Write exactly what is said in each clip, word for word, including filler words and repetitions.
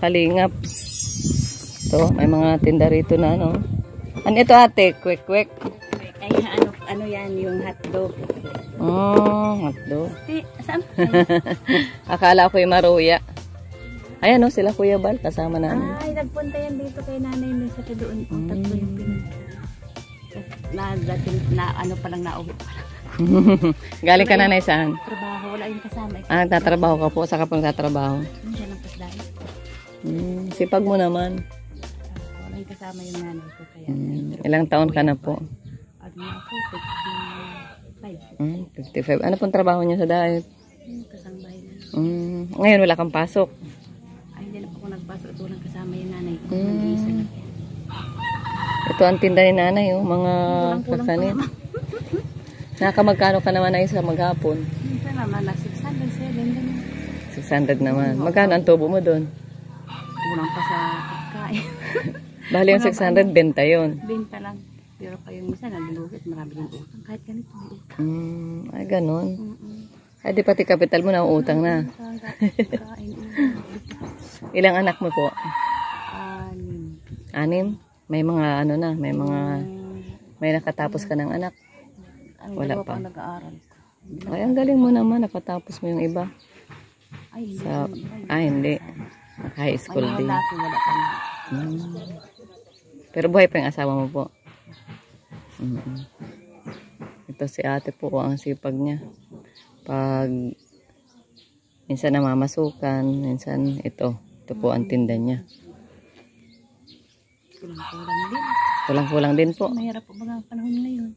kalingap. Ito, may mga tinda rito na ano. Ano ito ate? Quick, quick. Ay, ano, ano yan, yung hotdog. Oh, hotdog. Eh, saan? Akala ko yung maruya. Ayan o, sila Kuya Bal, kasama namin. Ay, nagpunta yan dito kay nanay nung sa doon. Ang Mm. tatlo yung pinag... Na, dating, na, ano palang nauwi palang. Galing ka nanay saan? Trabaho, wala yung kasama. Ah, nagtatrabaho ka po, saka po nagtatrabaho. Diyan ang pasdahin. Hmm, sipag mo naman. Wala yung kasama yung nanay ko. Kaya, Hmm, ilang taon ka na po? ano na ako, fifty-five. Hmm, fifty-five. Ano pong trabaho niyo sa diet? Hmm, kasangbahay na. Hmm, ngayon wala kang pasok. Ay, hindi na po ako nagpasok. Ito lang kasama yung nanay ko. Hmm. Nag-iisa lang yan. Ito ang tinda ni nanay, oh, mga kakanin. Nakamagkano ka naman ay sa maghapon? Minsan naman, na six hundred, seven hundred. six hundred naman. Magkano ang tubo mo doon? Kulang pa sa pagkain. Bali yung six hundred, benta yun. Benta lang. Pero pa yung isa, nalulugit, marami yung utang. Kahit ganito, may utang. Hmm, ay ganon. Mm -mm. Ay di pati kapital mo na utang na. Pagkain, Ilang anak mo po? anim. Anim? May mga ano na, may mga, may nakatapos ka ng anak. Ang Wala dalawa pa. pa nag-aaral. Ay, ang galing mo naman, nakatapos mo yung iba. Ay, hindi. Sa, ah, hindi. High school Ano din. lalaki, wala pa. Hmm. Pero buhay pa yung asawa mo po. Mm-mm. Ito si ate po, ang sipag niya. Pag minsan namamasukan, minsan ito. Ito po ang tinda niya. Kulang-kulang din. Kulang-kulang din po. Mahirap po ba ang panahon ngayon?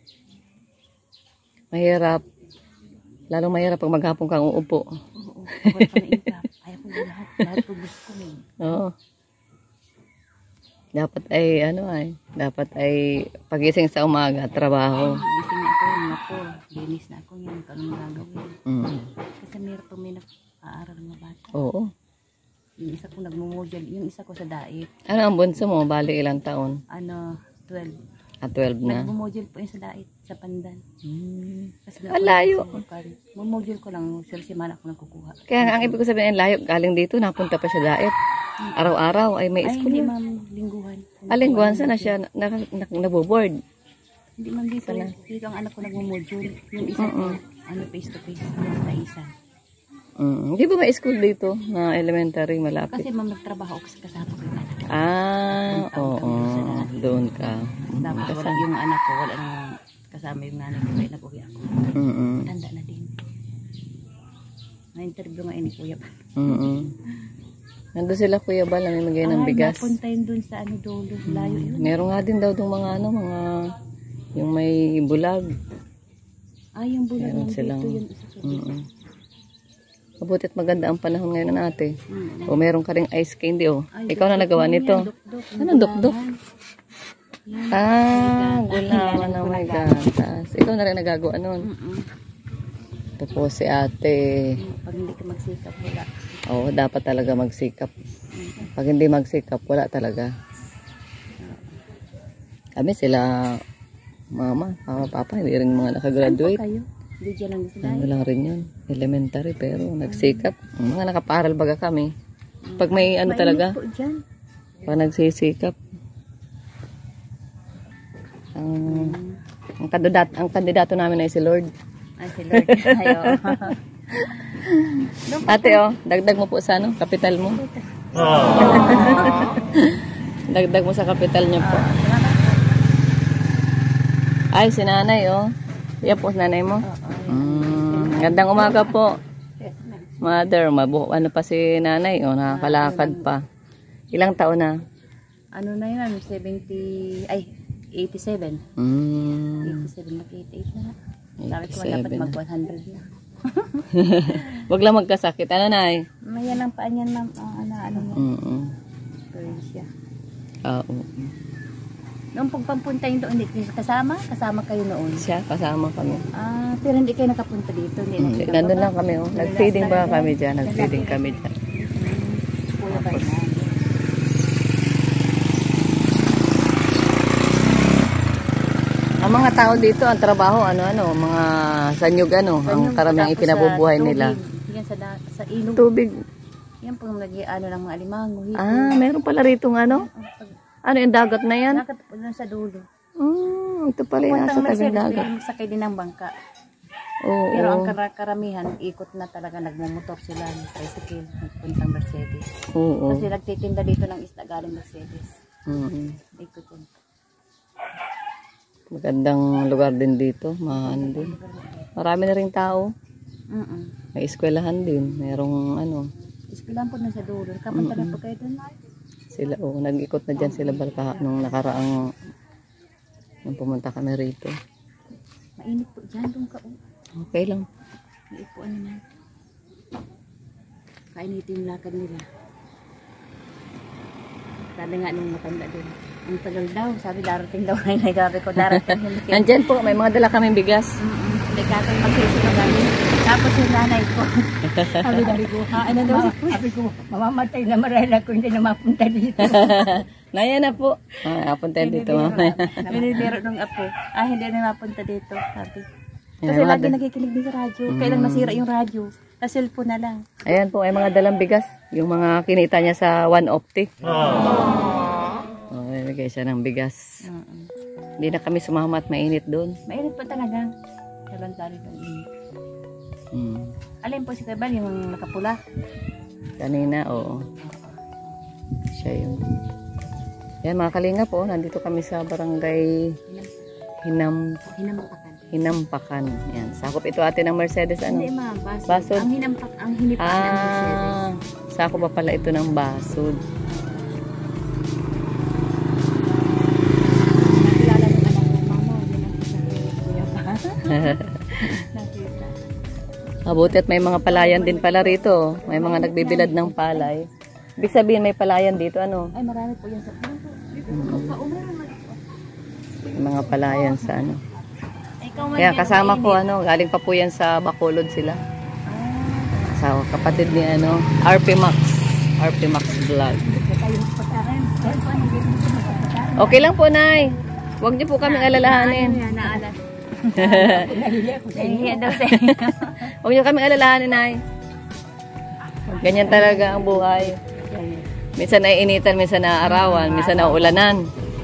Mahirap. Lalong mahirap pag maghapon kang uupo. Oo, wala pa na iba. Ayaw ko lahat. Lahat ko gusto ko. Oo. Dapat ay, ano ay, dapat ay pagising sa umaga, trabaho. Gising na ako, naku. Linis na ako yan. Anong gagawin? Mm. Kasi meron pa may nag-aaral ng bata. Oo. Yung isa ko nagmumodel. Yung isa ko sa daet. Ano ang bunso mo? Bali ilang taon? Ano, twelve. Ah, twelve na. Nagmumodel po yung sa daet. Sa pandan. Hmm. Kasi Alayo. Mumodel ko lang. Sir, si Mana ako nagkukuha. Kaya nga, ang ibig ko sabihin, layo, galing dito, napunta pa siya daet. Araw-araw ay may Ay, school hindi na. ma'am, lingguhan. Alingguan, sana siya na, na, na, naboboard. Hindi ma'am, dito, Sana. dito ang anak ko nagmumodule. Yung isa ko, ano, face to face. Yung sa isa. Mm. Di ba may school dito na elementary malapit? Kasi ma'am, nagtrabaho ako sa kasama ko yung anak. Ah, oo. Doon ka. Tapos wala yung anak ko, wala nang kasama yung nanay ko. Kaya nag-uwi ako. Mm -mm. Tanda na din. Na-interview nga ini kuya pa. Mm -mm. Nandun sila Kuya Bal, namimigay ng bigas. Ay, napunta yun dun sa ano dulo. Layo yun. Meron nga din daw dong mga ano, mga yung may bulag. Ay, yung bulag Meron ng silang, dito yun. Isa mm -mm. Mabutit maganda ang panahon ngayon natin. Mm. O meron ka ring ice candy, oh. Ay, Ikaw na nagawa duk-duk nito. yan, duk-duk. Anong duk-duk? Yan. Ah, May gulaman na may gatas. Ikaw na rin nagagawa nun. Mm -mm. Ito po si ate. Pag hindi ka magsikap, wala. Oo, dapat talaga magsikap. Pag hindi magsikap, wala talaga. Kami sila, mama, mama, papa, hindi rin mga nakagraduate. Kayo? Hindi dyan lang sila. Ano lang rin yun. Elementary, pero nagsikap. Mga nakaparal baga kami. Pag may ano talaga, Mainit po dyan. pag nagsisikap. Ang, ang, kandidato, ang kandidato namin ay si Lord. Ay, si Lord. Ayaw. Ate, oh, dagdag mo po sa ano, kapital mo. Dagdag mo sa kapital niyo po. Ay, si nanay, oh. Yan po, nanay mo. Mm, gandang umaga po. Mother, mabu ano pa si nanay, oh, nakakalakad pa. Ilang taon na? Ano na yun? seventy, ay, eighty-seven. Mm, eighty-seven, mag-eighty-eight na. Sabi ko, dapat eighty-seven na. mag one hundred na. Wag lang magkasakit. Ano, nay? May yan ang paan yan, ma'am. Ah, ano, ano niya. Mm -mm. Persia. Oo. Noong pagpampunta yung doon, hindi kayo kasama? Kasama kayo noon? Siya, kasama kami. Ah, pero hindi kayo nakapunta dito? Hindi, Mm, nandun lang kami, oh. Nag-feeding ba kami dyan? Nag-feeding kami dyan. Kuya ba yan? Ang mga tao dito, ang trabaho, ano-ano, mga sanyog, ano, ang karamiang ipinabubuhay nila. Yan sa, da, sa ilog. Tubig. Yan po nag ano ng mga alimango. Hito. Ah, meron pala rito ng ano? Ano yung dagat na yan? Dagat po doon sa dulo. Hmm, ito pala yung nasa tabing dagat. Sakay din ng bangka. Oo. Pero ang kar karamihan, ikot na talaga, nagmumotor sila ng tricycle, puntang Mercedes. Oo. Kasi nagtitinda dito ng isda galing Mercedes. Mm. Ikot yun. Magandang lugar din dito, mahan din. Marami na ring tao. Mm -mm. May eskwelahan din, merong ano. Iskilan po na sa dulo. Kapan talaga po kayo doon? Sila, oh, nag-ikot na dyan sila balka nung nakaraang nung pumunta kami rito. Mainit po dyan, doon ka. Oh. Okay lang. May ipuan naman. Kainito yung lakad nila. Sabi nga nung matanda doon. Ang tagal daw. Sabi darating daw. Ay, sabi ko darating. Nandyan po, may mga dala kaming bigas. Hindi ka kang magsisipa kami. Tapos yung nanay ko. Sabi dari ko, ha? Ano daw? Sabi ko, mamamatay na marahil ako hindi na mapunta dito. Naya na po. Ah, punta dito mamaya. Binibiro nung apo. Ah, hindi na mapunta dito. Sabi. Kasi yeah, lagi nakikinig din sa radyo. Mm. Kailang nasira yung radyo. Sa cellphone na lang. Ayan po, ay mga dalang bigas. Yung mga kinita niya sa one opti. Oh, nilagay siya ng bigas. Uh -uh. Hindi na kami sumama at mainit doon. Mainit po talaga. Kailan tayo ng init. Hmm. Alin po si Kabal, yung nakapula? Kanina, oo. Siya yun. Yan mga kalinga po, nandito kami sa barangay Hinam... Hinampakan. Hinampakan. Yan. Sakop ito atin ng Mercedes. Ano? Hindi ma'am, basod. Basod. Ang hinampak, ang hinipan ah, ng Mercedes. Sakop pa pala ito ng basod. Nakilala ng anak ng mama. Hindi na sa kuya pa. Nakita. Mabuti at may mga palayan din pala rito. May mga nagbibilad ng palay. Ibig sabihin may palayan dito. Ano? Ay, marami po yan sa hmm. May mga palayan sa ano. Kaya kasama ko ano, galing pa po yan sa Bacolod sila. Sa kapatid ni ano, R P Max. R P Max Vlog. Okay lang po, Nay. Huwag niyo po kaming alalahanin. Huwag niyo kaming alalahanin, Nay. Ganyan talaga ang buhay. Minsan ay initan, minsan na arawan, minsan na ulanan.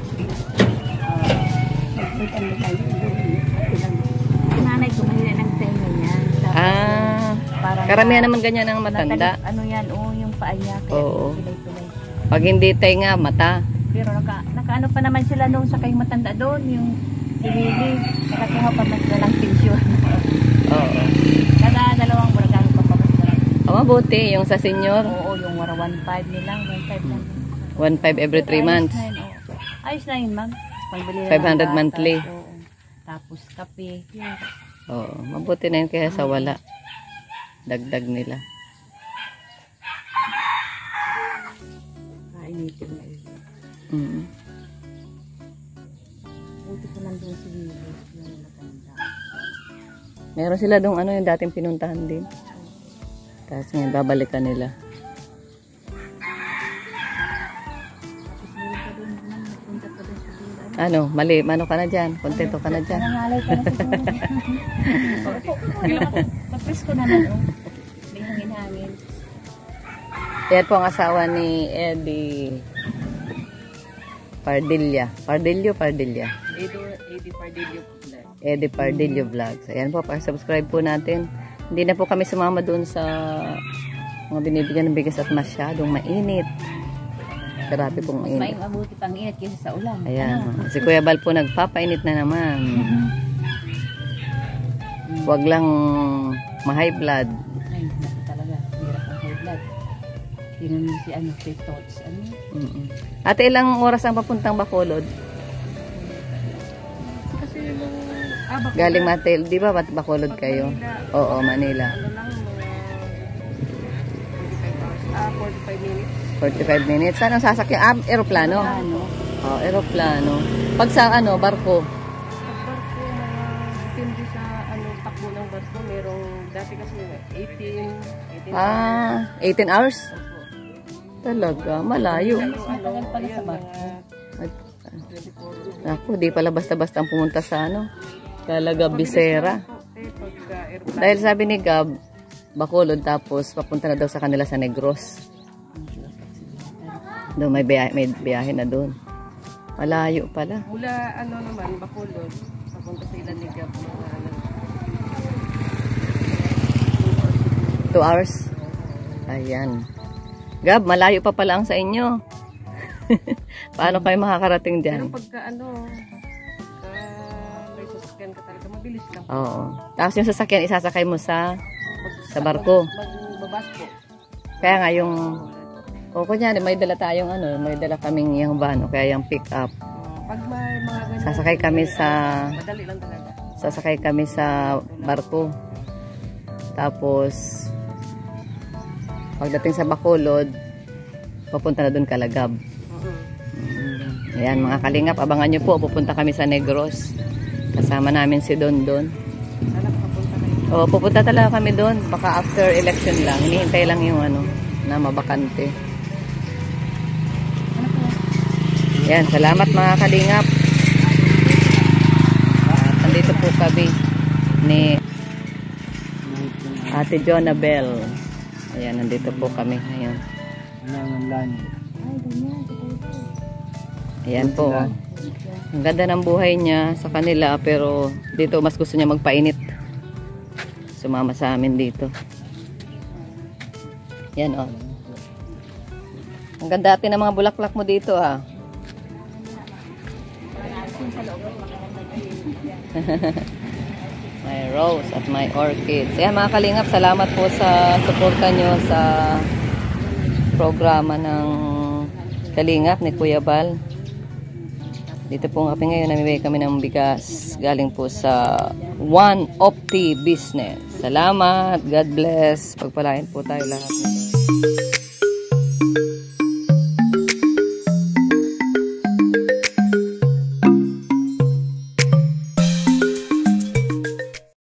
Ah, parang karamihan naman ganyan ang matanda. Ano yan, oh, yung paa niya. Oo. Pag hindi tenga, mata. Pero naka, naka ano pa naman sila noon sa kayong matanda doon, yung Ilili. Nakakuha pa man sila ng pension. Oo. Kada dalawang barangay pa pa sila. Oh, mabuti. Yung sa senior? Oo, yung wara one five nilang. one five lang. one five every three months. Ayos na yun, ma'am. five hundred monthly. Oo. Tapos kape. Yun. Oo, mabuti na yun kaya sa wala. Dagdag nila. Kainitin na yun. Mm. Buti ko lang doon si Willis, yung maganda. Meron sila doon ano yung dating pinuntahan din. Tapos ngayon babalikan nila. Tapos meron pa doon naman, nagpunta pa doon sa Willis. Ano, mali, mano ka na dyan? Kontento ka na dyan? Nangalay ka na siguro. Pag-press ko naman, oh. May hangin-hangin. Yan po ang asawa ni Eddie Pardilla. Pardillo, Pardilla. Eddie Pardillo Vlog. Eddie Pardillo Vlogs. Ayan po, pa-subscribe po natin. Hindi na po kami sumama doon sa mga binibigyan ng bigas at masyadong mainit. Grabe pong Mas mainit. may mabuti pang init kaysa sa ulan. Ayan. Ano? Si Kuya Bal po nagpapainit na naman. Huwag lang ma-high blood. Ay, naku talaga. Hirap ang high blood. Tinan mo si ano, si Tots. Ano? Mm -mm. Ate, ilang oras ang papuntang Bacolod? Kasi yung... Ah, Bacolod. Galing Matel. Di ba ba't Bacolod kayo? Manila. Oo, Manila. Ano lang, mga ah, forty-five minutes. forty-five minutes. Saan ang sasakyan? Ah, aeroplano? Ano? Oh, aeroplano. Pag sa ano, barko? Pag barko, mga depende sa ano, takbo ng barko. Merong, dati kasi eighteen, eighteen Ah, eighteen hours? Talaga, malayo. Matagal pala sa barko. Ako, di pala basta-basta ang pumunta sa ano. Talaga, Bisera. Dahil sabi ni Gab, Bacolod tapos papunta na daw sa kanila sa Negros. Doon may biyahe, may biyahe na doon. Malayo pala. Mula ano naman, Bacolod, papunta sa Ilanigab, mga ano. Two hours. Ayan. Gab, malayo pa pala ang sa inyo. Paano kayo makakarating dyan? Pero pagka ano, pagka may sasakyan ka talaga, mabilis lang. Oo. Tapos yung sasakyan, isasakay mo sa sa barko. Magbabas po. Kaya nga yung, o kunyari, may dala tayong ano, may dala kaming yung van, o kaya yung pick up. Pag may mga ganyan, Sasakay kami sa, madali lang talaga. sasakay kami sa barko. Tapos, pagdating sa Bacolod, papunta na doon Calagab. Mm. Ayan mga kalingap, abangan nyo po, pupunta kami sa Negros. Kasama namin si Don Don. Sana papunta kayo. O, pupunta talaga kami doon. Baka after election lang. Hinihintay lang yung ano, na mabakante. Yan, salamat mga kalingap. At nandito po kami ni Ate Jonabel. Ayan, nandito po kami ngayon. Ayan po. Ang ganda ng buhay niya sa kanila, pero dito mas gusto niya magpainit. Sumama sa amin dito. Yan oh. Ang ganda ate ng mga bulaklak mo dito ah. May rose at may orchids. Ayan mga kalingap, salamat po sa suporta nyo sa programa ng Kalingap ni Kuya Bal. Dito po kami ngayon, namimigay kami ng bigas galing po sa One Opti Business. Salamat, God bless. Pagpalain po tayo lahat.